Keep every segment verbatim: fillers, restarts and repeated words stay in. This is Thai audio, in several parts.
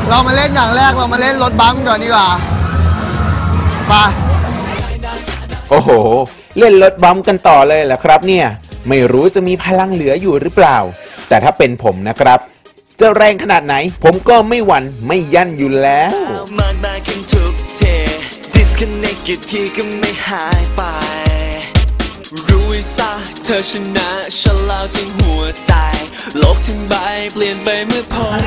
เรามาเล่นอย่างแรกเรามาเล่นรถบัมป์ก่อนดีกว่าไปโอ้โหเล่นรถบัมป์กันต่อเลยเหรอครับเนี่ยไม่รู้จะมีพลังเหลืออยู่หรือเปล่าแต่ถ้าเป็นผมนะครับจะแรงขนาดไหนผมก็ไม่หวั่นไม่ยั่นอยู่แล้วกี่ทีก็ไม่หายไปรู้ไว้ซะเธอชนะฉันแล้วทั้งหัวใจโลกทั้งใบเปลี่ยนไปเมื่อพบ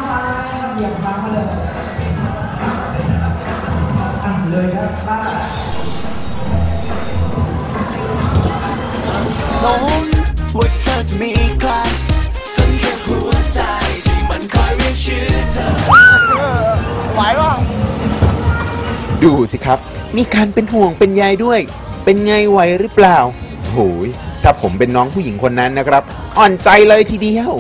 น้องว่าเธอจะมีใครฉันแค่หัวใจที่มันคอยเรียกชื่อเธอไหวป่ะดูสิครับมีการเป็นห่วงเป็นใยด้วยเป็นไงไหวหรือเปล่าโหยถ้าผมเป็นน้องผู้หญิงคนนั้นนะครับอ่อนใจเลยทีเดียว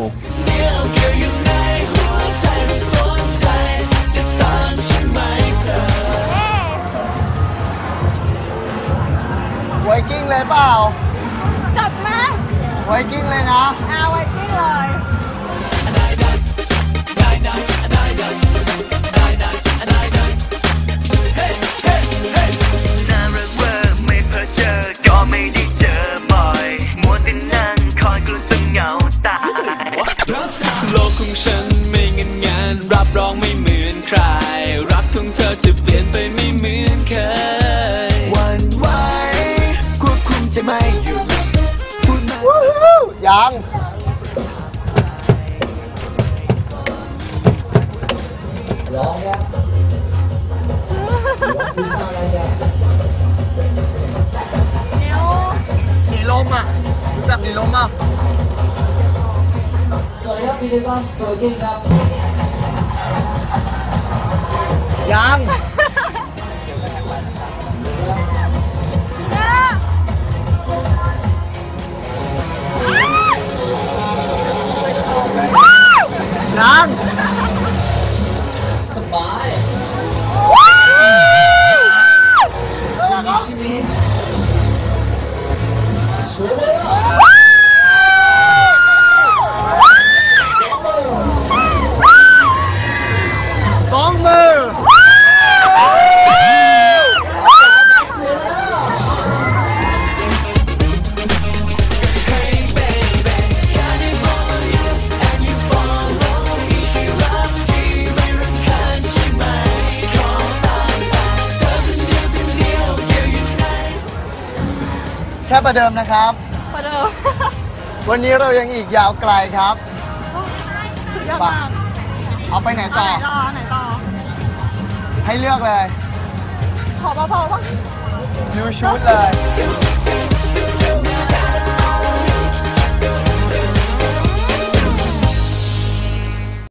ไวกิ้งเลยเปล่าจัดมาไวกิ้งเลยนะเอาไวกิ้งเลยโลกของฉันไม่เงินงานรับรองไม่เหมือนใครรักของเธอจะเปลี่ยนไปไม่เหมือนเคยวันไหวควบคุมจะไม่หยุดพูดมายังร้องยังซีซ่าอะไรเนี่ยสีลมอ่ะรู้จักสีลมอ่ะสวัสดีครับพี่เด็กก็สวัสดีครับยังยังสบายชิมิชิมิช่วยเลยสองมือแค่ประเดิมนะครับประเดิมวันนี้เรายังอีกยาวไกลครับสุดยอดมากเอาไปไหนต่อไหนต่อไหนต่อให้เลือกเลยขอเบาๆบ้างยูชูดเลย